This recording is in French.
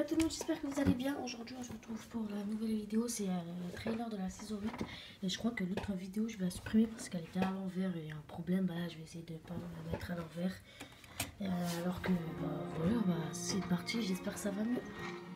tout le monde, j'espère que vous allez bien. Aujourd'hui on se retrouve pour la nouvelle vidéo, c'est le trailer de la saison 8. Et je crois que l'autre vidéo je vais la supprimer parce qu'elle était à l'envers et il y a un problème. Bah là je vais essayer de ne pas la mettre à l'envers. Alors que voilà, c'est parti, j'espère que ça va mieux.